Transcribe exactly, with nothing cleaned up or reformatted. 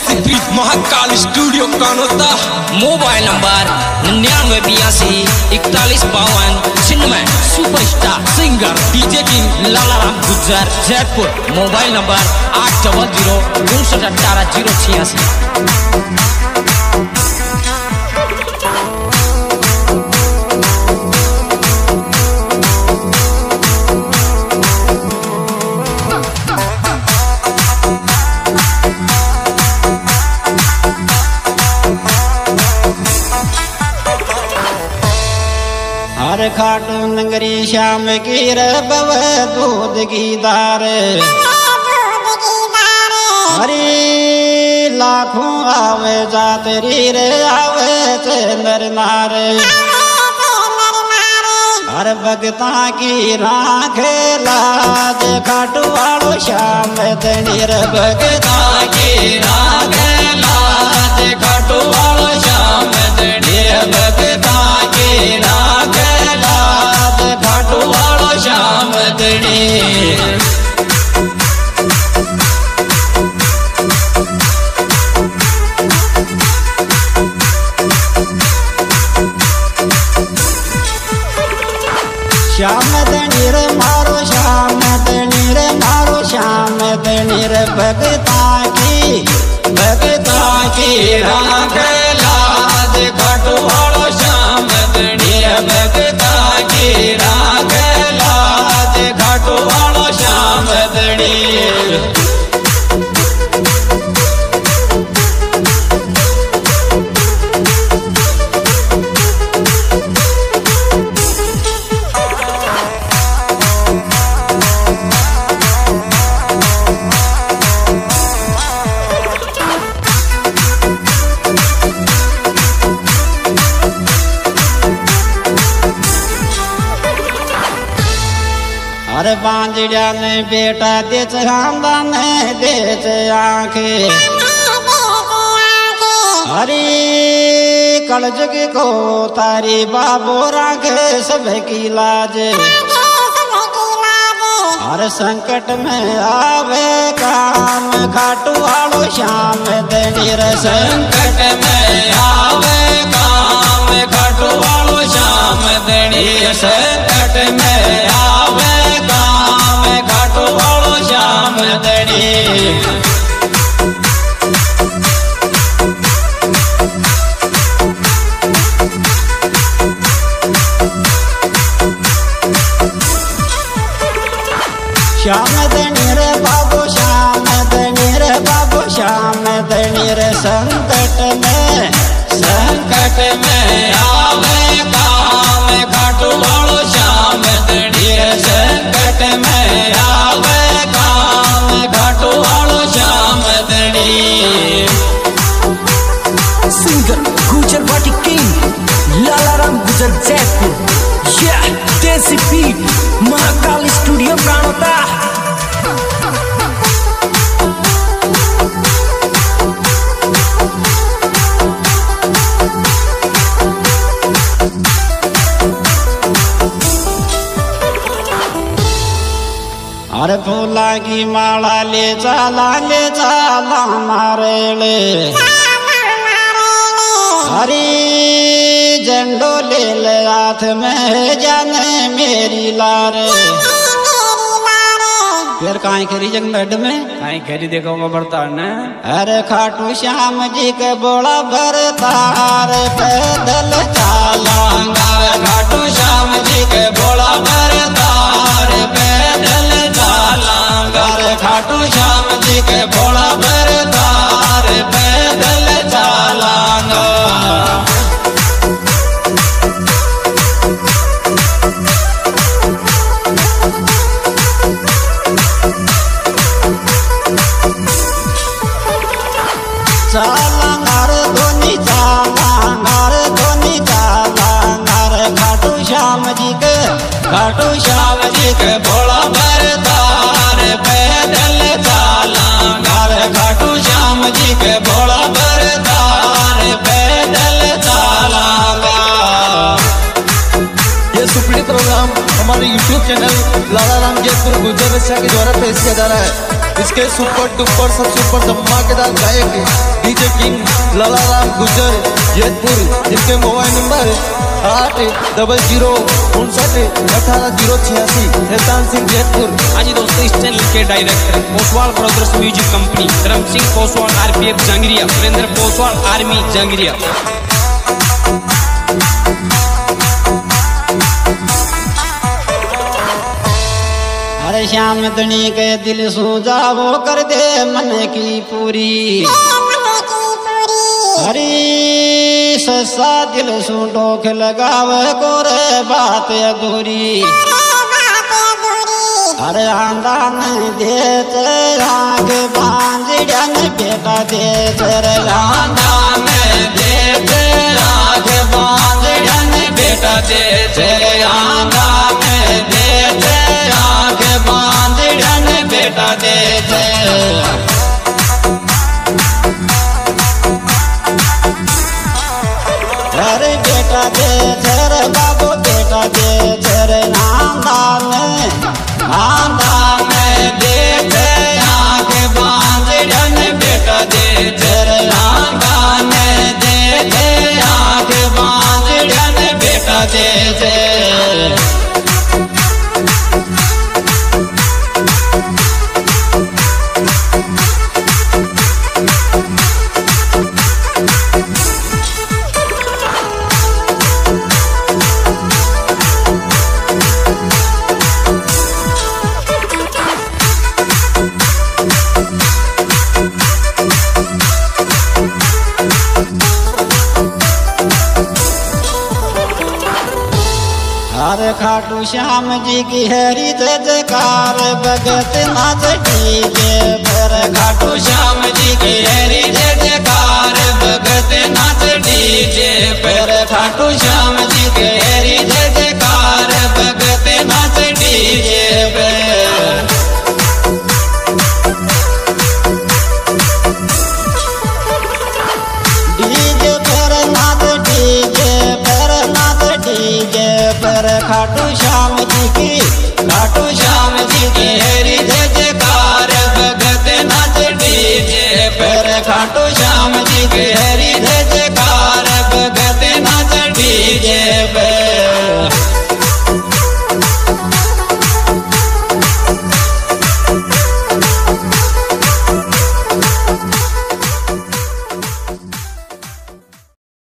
देसी Mahakal studio Kanota. Mobile number निन्यानवे बयासी इकतालीस बावन छिन्नवे। Superstar singer DJ king Lalaram Gujjar Jaipur. Mobile number आठ डबल जीरो उनसठ अठारह जीरो छियासी। हर खाटू नगरी श्याम की बव दूध की दार। हरी लाखों आवे जातरी रे आवे चंदर नार। हर भगता की राख लाज खाटू वालो श्याम तनीर। भगता की राख लाज खाटू वालो श्याम तनीर। भगता की राख लाज खाटू वालो श्याम तनीर। श्याम तनीर मारो श्याम तनीर मारो श्याम तनीर। भगता की भगता की राख लाज खाटू वालो श्याम तनीर। भगता की राख लाज खाटू वालो श्याम तनीर। अरे बांझड़ा ने बेटा देच खानदान देच आंखे। हरी कलजुग को तारी बाबू राख सब की लाज। हर संकट में आवे काम खाटू वालो श्याम तनीर। संकट में आवे काम खाटू वालो श्याम तनीर। संकट में आवे काम खाटू वालो श्याम तनीर। श्याम तनीर बाबू श्याम तनीर बाबू श्याम तनीर। संकट में संकट में आवे काम खाटू वालो श्याम तनीर। संकट में आवे काम खाटू वालो श्याम तनीर। Singer Gujjar party king Lalaram Gujjar Jaipur. यह देसी बीट महाकाल स्टूडियो कानोता। अरे फूला की माला ले चाला ले चाला मारेले। हरी झंडो ले ले हाथ में जाने मेरी लार। फिर काई करी जंगल में काई करी देखो बढ़ता न। अरे खाटू श्याम जी के बोला भरतार पैदल चालांगा। खाटू श्याम जी के बोला भरतार पैदल चालांगा। खाटू श्याम जी के बोला भरतार पैदल चालांगा। चालांगार धोनी चालांगार धोनी चालांगार। खाटू श्याम जी के खाटू श्याम जी के भोला भरतार पैदल चालांगार। खाटू श्याम जी के भोला भरतार पैदल चालांगा। ये सुपीड़ित प्रोग्राम हमारे यूट्यूब चैनल लालाराम जयपुर गुज्जर के द्वारा पेश किया जा रहा है। इसके सुपर डुपर सब सुपर धमाकेदार गायक डीजे किंग लालाराम गुजर जयपुर, जिनके मोबाइल नंबर आठ डबल जीरो उनसठ अठारह जीरो छियासी। शैतान सिंह जयपुर। हाँ जी दोस्तों, इस चैनल के director Poswal brothers music company, Dharam Singh Poswal RPF Jangaria, Surendra Poswal army Jangaria. अरे श्याम धनी के दिल सुजावो कर दे मन की पूरी। हरी ससा दिल सु डोख लगावे गोरे बात अधूरी। अरे आंदा नहीं देते आग बांझड़न बेटा देते रे। आंदा नहीं देते आग बांझड़न बेटा देते रे। आंदा नहीं देते आग बांझड़न बेटा देते। अरे बेटा दे तेरे बाबू बेटा दे तेरे नामदान में नामदान में दे दे आगे बांझड़न बेटा दे तेरे नामदान में दे दे आगे बांझड़न बेटा दे दे। अरे खाटू श्याम जी की हरी जय जयकार भगत नाच डीजे पर। खाटू श्याम जी की हरी जय जयकार भगत नाच डीजे पर। खाटू श्याम